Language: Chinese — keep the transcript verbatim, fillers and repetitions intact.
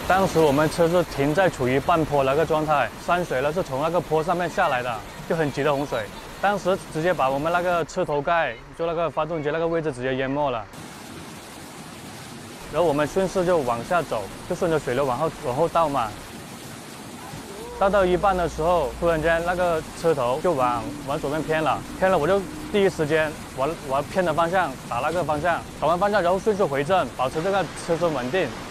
当时我们车是停在处于半坡那个状态，山水呢是从那个坡上面下来的，就很急的洪水。当时直接把我们那个车头盖，就那个发动机那个位置直接淹没了。然后我们顺势就往下走，就顺着水流往后往后倒嘛。倒到一半的时候，突然间那个车头就往往左边偏了，偏了我就第一时间往往偏的方向打那个方向，打完方向然后迅速回正，保持这个车身稳定。